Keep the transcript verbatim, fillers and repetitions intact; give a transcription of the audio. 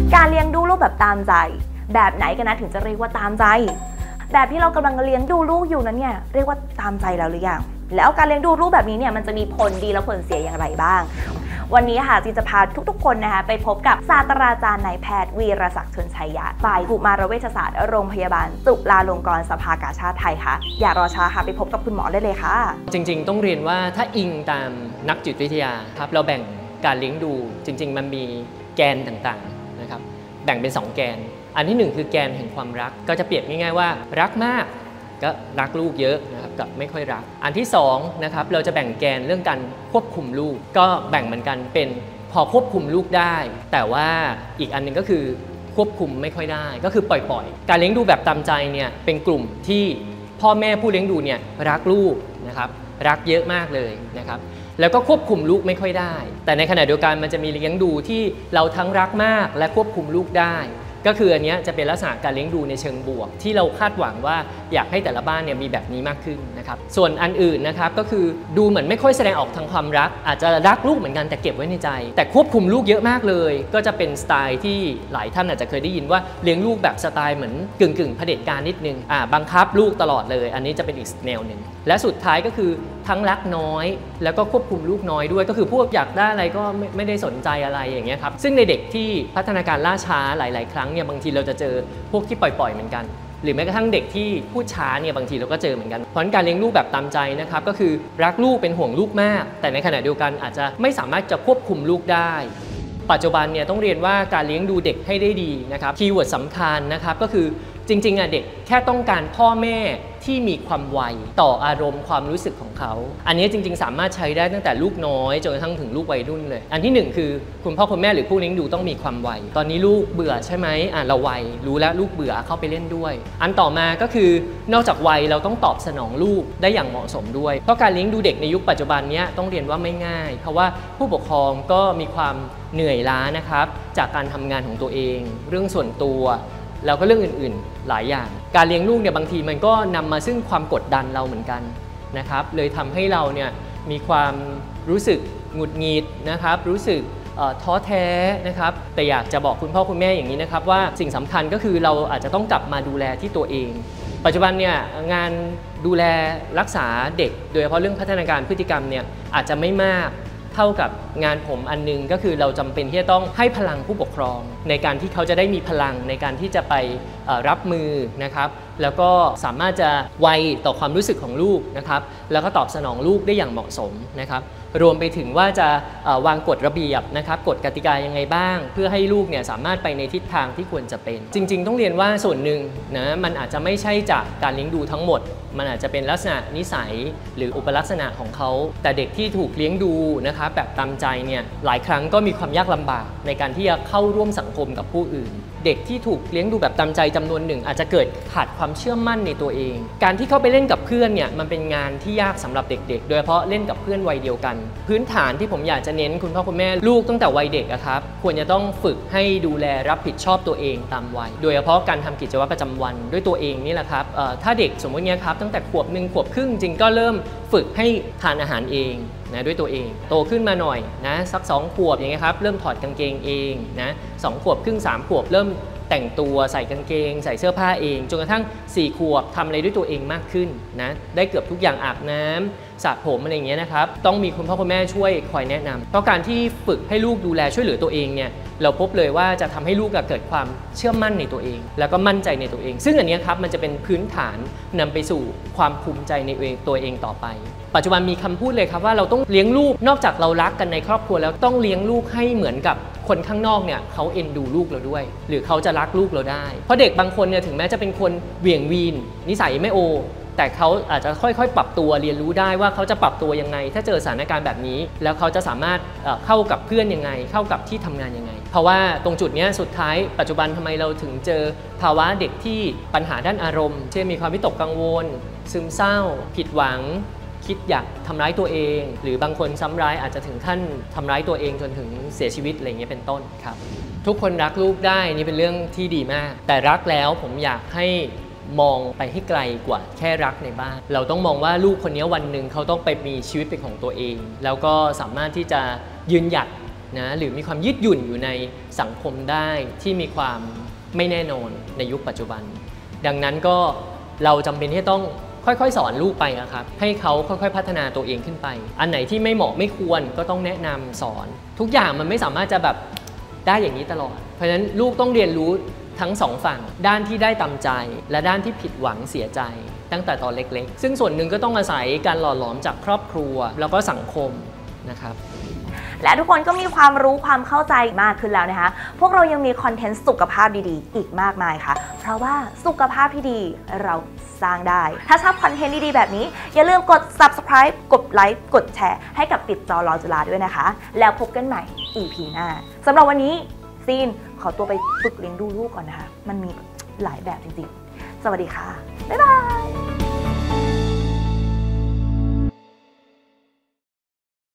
การเลี้ยงดูลูกแบบตามใจแบบไหนกันนะถึงจะเรียกว่าตามใจแบบที่เรากำลังเลี้ยงดูลูกอยู่นั้นเนี่ยเรียกว่าตามใจแล้วหรือยังแล้วการเลี้ยงดูลูกแบบนี้เนี่ยมันจะมีผลดีและผลเสียอย่างไรบ้างวันนี้ค่ะจินจะพาทุกๆคนนะคะไปพบกับศาสตราจารย์นายแพทย์วีรศักดิ์ชลชัยยะฝ่ายกุมารเวชศาสตร์โรงพยาบาลจุฬาลงกรณ์สภากาชาดไทยค่ะอย่ารอช้าค่ะไปพบกับคุณหมอได้เลยค่ะจริงๆต้องเรียนว่าถ้าอิงตามนักจิตวิทยาครับเราแบ่งการเลี้ยงดูจริงๆมันมีแกนต่างๆนะครับแบ่งเป็นสองแกนอันที่หนึ่งคือแกนแห่งความรักก็จะเปรียบง่ายๆว่ารักมากก็รักลูกเยอะนะครับกับไม่ค่อยรักอันที่สองนะครับเราจะแบ่งแกนเรื่องการควบคุมลูกก็แบ่งเหมือนกันเป็นพอควบคุมลูกได้แต่ว่าอีกอันนึงก็คือควบคุมไม่ค่อยได้ก็คือปล่อยๆการเลี้ยงดูแบบตามใจเนี่ยเป็นกลุ่มที่พ่อแม่ผู้เลี้ยงดูเนี่ยรักลูกนะครับรักเยอะมากเลยนะครับแล้วก็ควบคุมลูกไม่ค่อยได้แต่ในขณะเดียวกันมันจะมีเลี้ยงดูที่เราทั้งรักมากและควบคุมลูกได้ก็คืออันนี้จะเป็นลักษณะการเลี้ยงดูในเชิงบวกที่เราคาดหวังว่าอยากให้แต่ละบ้านเนี่ยมีแบบนี้มากขึ้นนะครับส่วนอันอื่นนะครับก็คือดูเหมือนไม่ค่อยแสดงออกทางความรักอาจจะรักลูกเหมือนกันแต่เก็บไว้ในใจแต่ควบคุมลูกเยอะมากเลยก็จะเป็นสไตล์ที่หลายท่านอาจจะเคยได้ยินว่าเลี้ยงลูกแบบสไตล์เหมือนกึ่งกึ่งเผด็จการนิดนึงอ่าบังคับลูกตลอดเลยอันนี้จะเป็นอีกแนวหนึ่งและสุดท้ายก็คือทั้งรักน้อยแล้วก็ควบคุมลูกน้อยด้วยก็คือพวกอยากได้อะไรก็ไม่ไม่ได้สนใจอะไรอย่างเงี้ยครับซึ่งในเด็กที่พัฒนาการล่าช้าหลายๆครั้งเนี่ยบางทีเราจะเจอพวกที่ปล่อยๆเหมือนกันหรือแม้กระทั่งเด็กที่พูดช้าเนี่ยบางทีเราก็เจอเหมือนกันเพราะการเลี้ยงลูกแบบตามใจนะครับก็คือรักลูกเป็นห่วงลูกมากแต่ในขณะเดียวกันอาจจะไม่สามารถจะควบคุมลูกได้ปัจจุบันเนี่ยต้องเรียนว่าการเลี้ยงดูเด็กให้ได้ดีนะครับคีย์เวิร์ดสำคัญนะครับก็คือจริงๆอ่ะเด็กแค่ต้องการพ่อแม่ที่มีความไวต่ออารมณ์ความรู้สึกของเขาอันนี้จริงๆสามารถใช้ได้ตั้งแต่ลูกน้อยจนกระทั่งถึงลูกวัยรุ่นเลยอันที่หนึ่งคือคุณพ่อคุณแม่หรือผู้เลี้ยงดูต้องมีความไวตอนนี้ลูกเบื่อใช่ไหมอ่ะเราไวรู้แล้วลูกเบื่อเข้าไปเล่นด้วยอันต่อมาก็คือนอกจากไวเราต้องตอบสนองลูกได้อย่างเหมาะสมด้วยเพราะการเลี้ยงดูเด็กในยุคปัจจุบันนี้ต้องเรียนว่าไม่ง่ายเพราะว่าผู้ปกครองก็มีความเหนื่อยล้านะครับจากการทำงานของตัวเองเรื่องส่วนตัวแล้วก็เรื่องอื่นๆหลายอย่างการเลี้ยงลูกเนี่ยบางทีมันก็นำมาซึ่งความกดดันเราเหมือนกันนะครับเลยทำให้เราเนี่ยมีความรู้สึกหงุดหงิดนะครับรู้สึกท้อแท้นะครับแต่อยากจะบอกคุณพ่อคุณแม่อย่างนี้นะครับว่าสิ่งสำคัญก็คือเราอาจจะต้องกลับมาดูแลที่ตัวเองปัจจุบันเนี่ยงานดูแลรักษาเด็กโดยเฉพาะเรื่องพัฒนาการพฤติกรรมเนี่ยอาจจะไม่มากเท่ากับงานผมอันนึงก็คือเราจำเป็นที่จะต้องให้พลังผู้ปกครองในการที่เขาจะได้มีพลังในการที่จะไปรับมือนะครับแล้วก็สามารถจะไวต่อความรู้สึกของลูกนะครับแล้วก็ตอบสนองลูกได้อย่างเหมาะสมนะครับรวมไปถึงว่าจะวางกฎระเบียบนะครับกฎกติกายังไงบ้างเพื่อให้ลูกเนี่ยสามารถไปในทิศทางที่ควรจะเป็นจริงๆต้องเรียนว่าส่วนหนึ่งนะมันอาจจะไม่ใช่จากการเลี้ยงดูทั้งหมดมันอาจจะเป็นลักษณะนิสัยหรืออุปลักษณะของเขาแต่เด็กที่ถูกเลี้ยงดูนะครับแบบตามใจเนี่ยหลายครั้งก็มีความยากลำบากในการที่จะเข้าร่วมสังคมกับผู้อื่นเด็กที่ถูกเลี้ยงดูแบบตามใจจำนวนหนึ่งอาจจะเกิดขาดความเชื่อมั่นในตัวเองการที่เขาไปเล่นกับเพื่อนเนี่ยมันเป็นงานที่ยากสำหรับเด็กๆโดยเฉพาะเล่นกับเพื่อนวัยเดียวกันพื้นฐานที่ผมอยากจะเน้นคุณพ่อคุณแม่ลูกตั้งแต่วัยเด็กครับควรจะต้องฝึกให้ดูแลรับผิดชอบตัวเองตามวัยโดยเฉพาะการทำกิจวัตรประจำวันด้วยตัวเองนี่แหละครับถ้าเด็กสมมติเนี้ยครับตั้งแต่ขวบหนึ่งขวบครึ่งจริงก็เริ่มฝึกให้ทานอาหารเองนะด้วยตัวเองโตขึ้นมาหน่อยนะสักสองขวบอย่างเงี้ยครับเริ่มถอดกางเกงเองนะสองขวบครึ่งสามขวบเริ่มแต่งตัวใส่กางเกงใส่เสื้อผ้าเองจนกระทั่งสี่ขวบทำอะไรด้วยตัวเองมากขึ้นนะได้เกือบทุกอย่างอาบน้ำสระผมอะไรอย่างเงี้ยนะครับต้องมีคุณพ่อคุณแม่ช่วยคอยแนะนำเพราะการที่ฝึกให้ลูกดูแลช่วยเหลือตัวเองเนี่ยเราพบเลยว่าจะทำให้ลูกเกิดความเชื่อมั่นในตัวเองแล้วก็มั่นใจในตัวเองซึ่งอันนี้ครับมันจะเป็นพื้นฐานนำไปสู่ความภูมิใจในตัวเองต่อไปปัจจุบันมีคำพูดเลยครับว่าเราต้องเลี้ยงลูกนอกจากเรารักกันในครอบครัวแล้วต้องเลี้ยงลูกให้เหมือนกับคนข้างนอกเนี่ยเขาเอ็นดูลูกเราด้วยหรือเขาจะรักลูกเราได้เพราะเด็กบางคนเนี่ยถึงแม้จะเป็นคนเหวี่ยงวีนนิสัยไม่โอแต่เขาอาจจะค่อยๆปรับตัวเรียนรู้ได้ว่าเขาจะปรับตัวยังไงถ้าเจอสถานการณ์แบบนี้แล้วเขาจะสามารถเข้ากับเพื่อนยังไงเข้ากับที่ทำงานยังไงเพราะว่าตรงจุดนี้สุดท้ายปัจจุบันทำไมเราถึงเจอภาวะเด็กที่ปัญหาด้านอารมณ์เช่นมีความวิตกกังวลซึมเศร้าผิดหวังคิดอยากทำร้ายตัวเองหรือบางคนซ้ำร้ายอาจจะถึงขั้นทำร้ายตัวเองจนถึงเสียชีวิตอะไรอย่างเงี้ยเป็นต้นครับทุกคนรักลูกได้นี่เป็นเรื่องที่ดีมากแต่รักแล้วผมอยากให้มองไปให้ไกลกว่าแค่รักในบ้านเราต้องมองว่าลูกคนนี้วันหนึ่งเขาต้องไปมีชีวิตเป็นของตัวเองแล้วก็สามารถที่จะยืนหยัดนะหรือมีความยืดหยุ่นอยู่ในสังคมได้ที่มีความไม่แน่นอนในยุคปัจจุบันดังนั้นก็เราจำเป็นที่ต้องค่อยๆสอนลูกไปนะครับให้เขาค่อยๆพัฒนาตัวเองขึ้นไปอันไหนที่ไม่เหมาะไม่ควรก็ต้องแนะนำสอนทุกอย่างมันไม่สามารถจะแบบได้อย่างนี้ตลอดเพราะฉะนั้นลูกต้องเรียนรู้ทั้งสองฝั่งด้านที่ได้ตามใจและด้านที่ผิดหวังเสียใจตั้งแต่ตอนเล็กๆซึ่งส่วนหนึ่งก็ต้องอาศัยการหล่อหลอมจากครอบครัวแล้วก็สังคมนะครับและทุกคนก็มีความรู้ความเข้าใจมากขึ้นแล้วนะคะพวกเรายังมีคอนเทนต์สุขภาพดีๆอีกมากมายค่ะเพราะว่าสุขภาพที่ดีเราสร้างได้ถ้าชอบคอนเทนต์ดีๆแบบนี้อย่าลืมกด ซับสไครบ์ กดไลค์กดแชร์ให้กับติดจอรอจุฬาด้วยนะคะแล้วพบกันใหม่ อี พี หน้าสำหรับวันนี้ซีนขอตัวไปฝึกเลี้ยงดูลูกก่อนนะคะมันมีหลายแบบจริงๆสวัสดีค่ะบ๊ายบาย